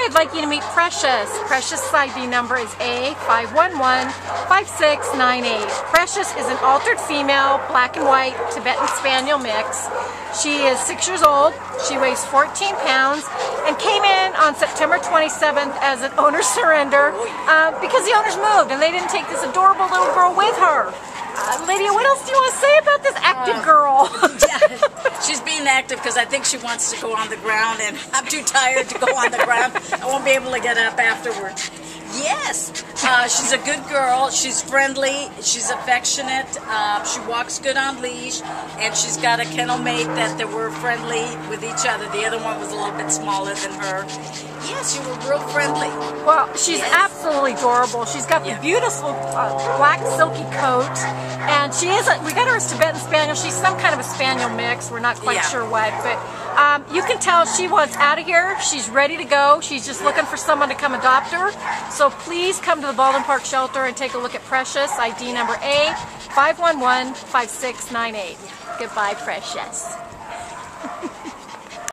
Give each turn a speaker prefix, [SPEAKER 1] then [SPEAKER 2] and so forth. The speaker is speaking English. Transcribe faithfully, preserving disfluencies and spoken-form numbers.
[SPEAKER 1] I'd like you to meet Precious. Precious' I D number is A five one one five six nine eight. Precious is an altered female, black and white, Tibetan Spaniel mix. She is six years old, she weighs fourteen pounds, and came in on September twenty-seventh as an owner surrender uh, because the owners moved and they didn't take this adorable little girl with her. Uh, Lydia, what else do you want to say about this active uh, girl?
[SPEAKER 2] Yeah, she's being active because I think she wants to go on the ground, and I'm too tired to go on the ground. I won't be able to get up afterwards. Yes, uh, she's a good girl. She's friendly. She's affectionate. Uh, she walks good on leash, and she's got a kennel mate that they were friendly with each other. The other one was a little bit smaller than her. Yes, you were real friendly.
[SPEAKER 1] Well, she's
[SPEAKER 2] yes.
[SPEAKER 1] absolutely adorable. She's got the
[SPEAKER 2] yeah.
[SPEAKER 1] beautiful uh, black silky coat, and she is. A, we got her as Tibetan Spaniel. She's some kind of a Spaniel mix. We're not quite
[SPEAKER 2] yeah.
[SPEAKER 1] sure what, but um, you can tell she wants out of here. She's ready to go. She's just looking for someone to come adopt her. So please come to the Baldwin Park shelter and take a look at Precious. I D number A five one one five six nine eight. Goodbye, Precious.